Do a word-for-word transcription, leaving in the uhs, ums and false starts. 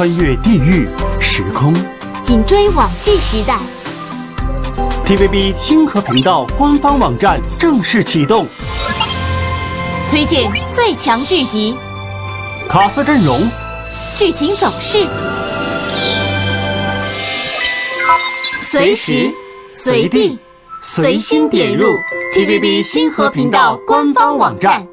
穿越地域时空， 紧追网际时代。 T V B 星河频道官方网站正式启动， 推荐最强剧集、 卡司阵容、 剧情走势，随时随地随心点入 T V B 星河频道官方网站。